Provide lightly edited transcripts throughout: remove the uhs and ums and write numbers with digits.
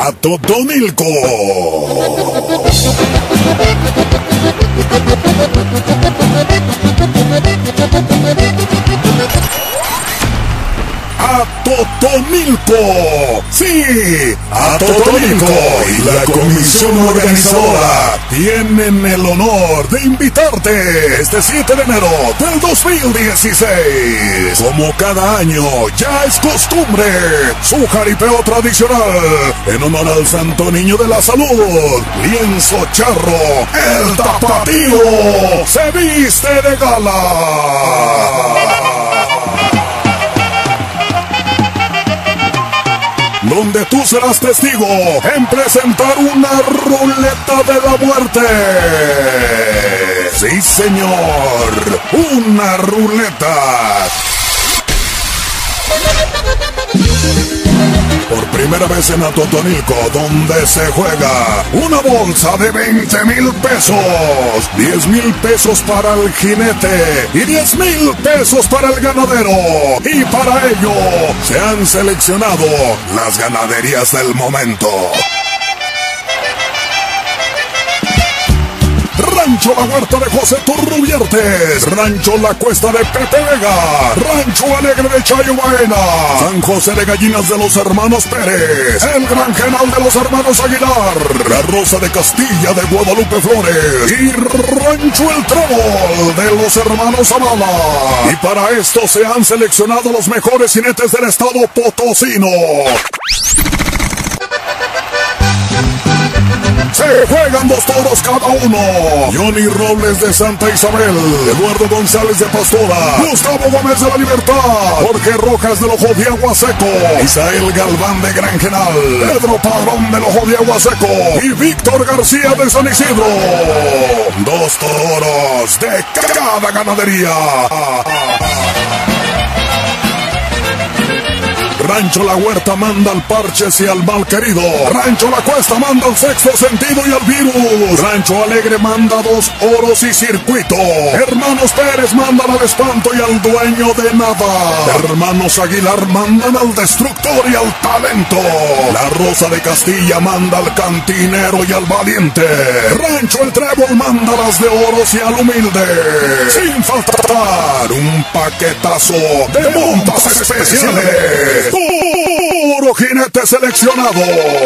a Totonilco. A Totonilco, sí, a Totonilco y la comisión organizadora tienen el honor de invitarte este 7 de enero del 2016. Como cada año ya es costumbre, su jaripeo tradicional en honor al Santo Niño de la Salud, Lienzo Charro, el Tapatío, se viste de gala. Donde tú serás testigo en presentar una ruleta de la muerte. Sí, señor, una ruleta. Por primera vez en Totonilco, donde se juega una bolsa de 20,000 pesos, 10,000 pesos para el jinete y 10,000 pesos para el ganadero. Y para ello se han seleccionado las ganaderías del momento. Rancho La Huerta de José Turrubiertes, Rancho La Cuesta de Pepe Vega, Rancho Alegre de Chayo Baena, San José de Gallinas de los hermanos Pérez, el Granjenal de los hermanos Aguilar, La Rosa de Castilla de Guadalupe Flores y Rancho El Trébol de los hermanos Zavala. Y para esto se han seleccionado los mejores jinetes del estado potosino. Se juegan 2 toros cada uno. Johnny Robles de Santa Isabel, Eduardo González de Pastora, Gustavo Gómez de la Libertad, Jorge Rojas del Ojo de Agua Seco, Isael Galván de Granjenal, Pedro Padrón del Ojo de Agua Seco y Víctor García de San Isidro. 2 toros de cada ganadería. Rancho La Huerta manda al Parches y al Malquerido. Rancho La Cuesta manda al Sexto Sentido y al Virus. Rancho Alegre manda 2 oros y circuito. Hermanos Pérez mandan al Espanto y al Dueño de Nada. Hermanos Aguilar mandan al Destructor y al Talento. La Rosa de Castilla manda al Cantinero y al Valiente. Rancho El Trébol manda las de oros y al Humilde. Sin faltar un paquetazo de montas especiales. Puro jinete seleccionado.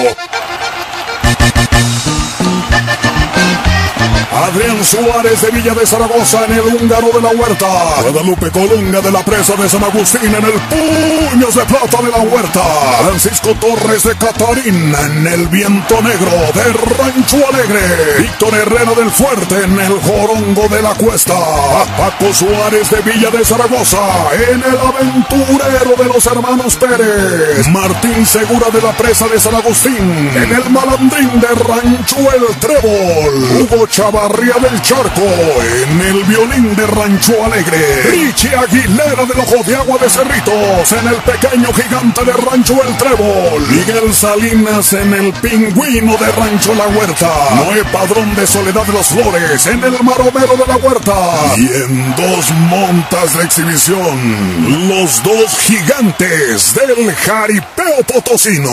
Adrián Suárez de Villa de Zaragoza en el Húngaro de la Huerta. Guadalupe Colunga de la Presa de San Agustín en el Puños de Plata de la Huerta. Francisco Torres de Catarina en el Viento Negro de Rancho Alegre. Víctor Herrera del Fuerte en el Jorongo de la Cuesta. Paco Suárez de Villa de Zaragoza en el Aventurero de los hermanos Pérez. Martín Segura de la Presa de San Agustín en el Malandrín de Rancho El Trébol. Hugo Chavarría del Charco en el Violín de Rancho Alegre. Richie Aguilera del Ojo de Agua de Cerritos en el Pequeño Gigante de Rancho El Trébol. Miguel Salinas en el Pingüino de Rancho La Huerta. Noé Padrón de Soledad de las Flores en el Maromero de la Huerta. Y en 2 montas de exhibición, los 2 gigantes del jaripeo potosino.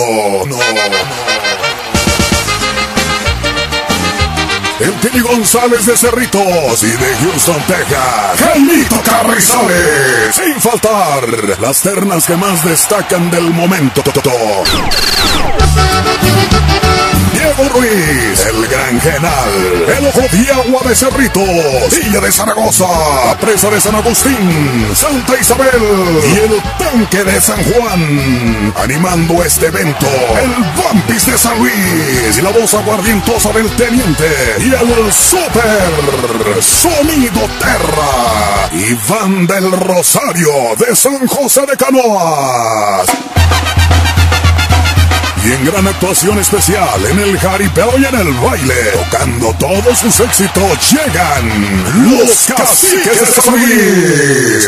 El Pili González de Cerritos y de Houston, Texas, Jaimito Carrizales. Sin faltar las ternas que más destacan del momento. Diego Ruiz, el Granjenal, el Ojo de Agua de Cerritos, Villa de Zaragoza, la Presa de San Agustín, Santa Isabel y el Tanque de San Juan. Animando este evento, el Vampis de San Luis y la voz aguardientosa del Teniente y el Super Sonido Terra, Iván del Rosario de San José de Canoas. Y en gran actuación especial en el jaripeo y en el baile, tocando todos sus éxitos, llegan los Caciques de San Luis.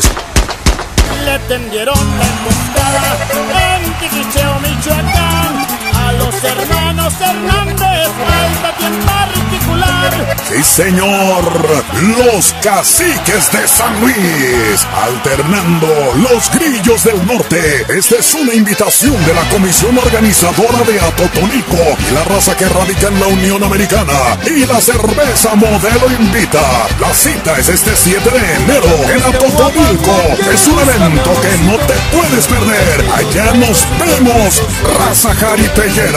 Le tendieron la emboscada en Tiquicheo, Michoacán, a los Los hermanos Hernández, falta bien particular. Sí, señor, los caciques de San Luis, alternando los grillos del norte. Esta es una invitación de la comisión organizadora de Atotonilco y la raza que radica en la Unión Americana. Y la cerveza Modelo invita. La cita es este 7 de enero en Atotonilco. Es un evento que no te puedes perder. Allá nos vemos, raza jaripellera.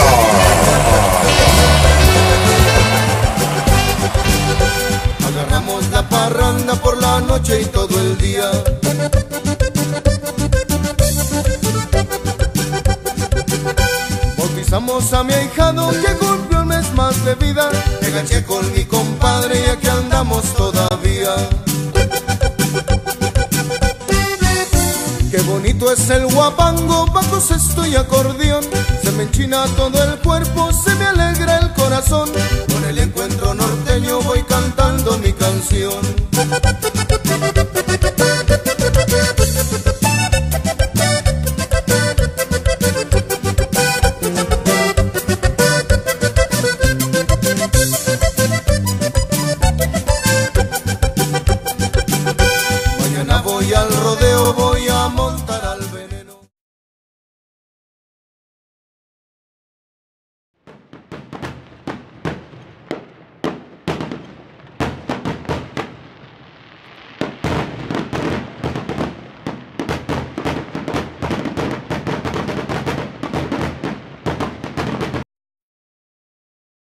Agarramos la parranda por la noche y todo el día. Bautizamos a mi ahijado que cumplió un mes más de vida. Me ganché con mi compadre y aquí andamos todavía. Qué bonito es el guapango, bajo cesto y acordeón. Se me enchina todo el cuerpo, se me alegra el corazón. Con el encuentro norteño voy cantando mi canción.